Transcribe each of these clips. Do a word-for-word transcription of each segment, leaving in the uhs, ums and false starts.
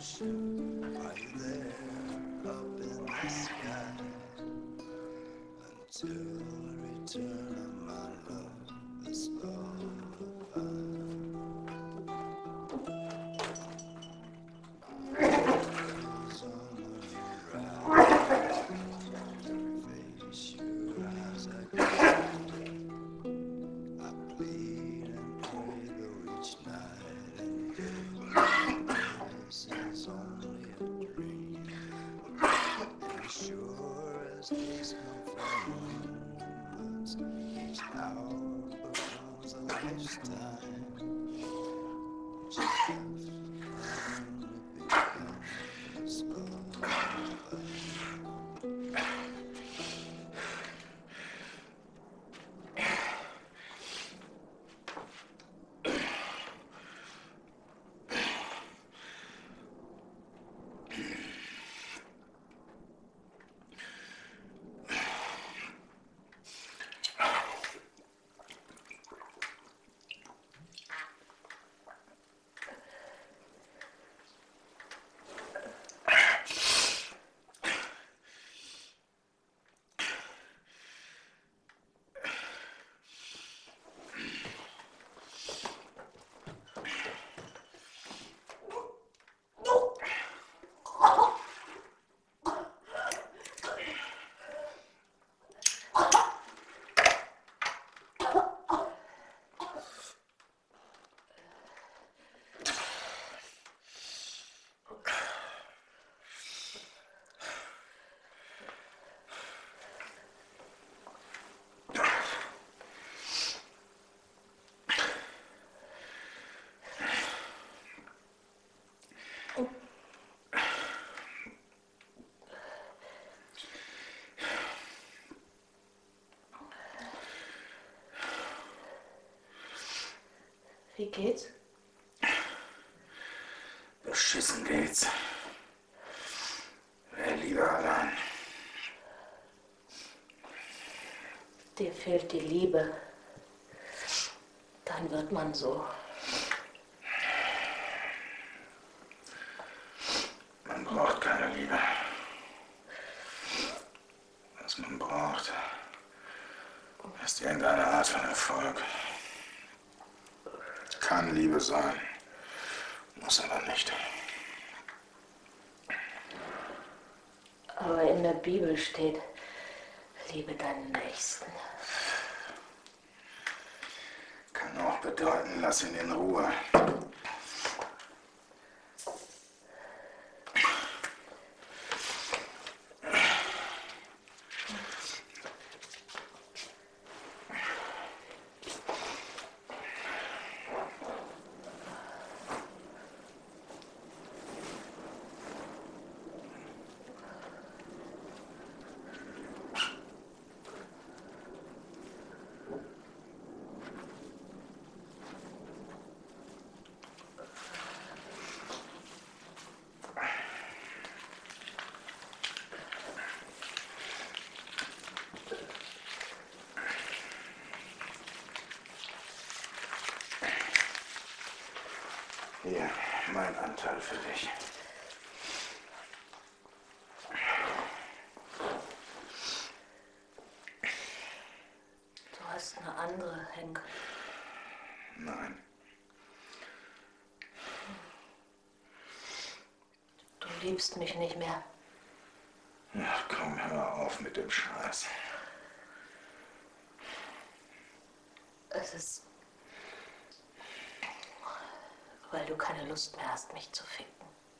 Wie geht's? Beschissen geht's. Wer lieber allein. Dir fehlt die Liebe. Dann wird man so. Man braucht keine Liebe. Was man braucht, ist irgendeine Art von Erfolg. Kann Liebe sein, muss aber nicht. Aber in der Bibel steht, liebe deinen Nächsten. Kann auch bedeuten, lass ihn in Ruhe. Hier, mein Anteil für dich. Du hast eine andere, Henk. Nein. Du liebst mich nicht mehr. Ach komm, hör auf mit dem Scheiß. Es ist, weil du keine Lust mehr hast, mich zu ficken.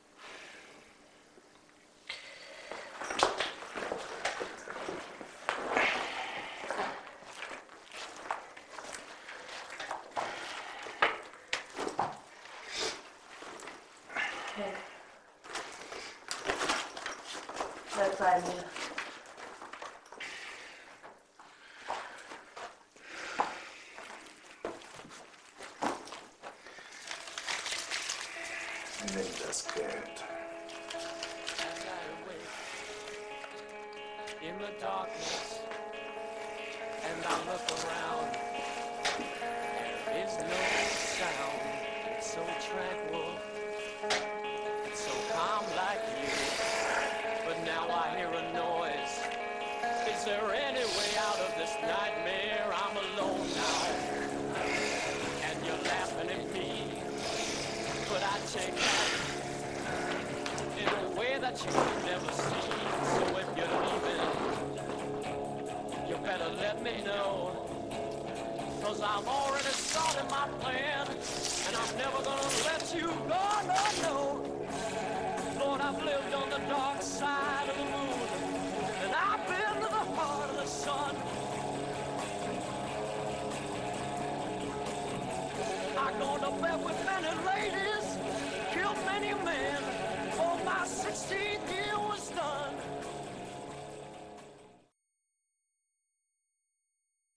Okay. Bleib bei mir. Nimm das Geld. In the darkness, and I look around. There is no sound. It's so tranquil. It's so calm. there any way out of this nightmare? I'm alone now, and you're laughing at me. But I take that in a way that you could never see. So if you're leaving, you better let me know. Cause I've already started my plan, and I'm never gonna let you go, no, no. Lord, I've lived on the dark side of the moon, and I've been to the heart of the sun. I've gone to bed with many ladies, killed many men for my sixteen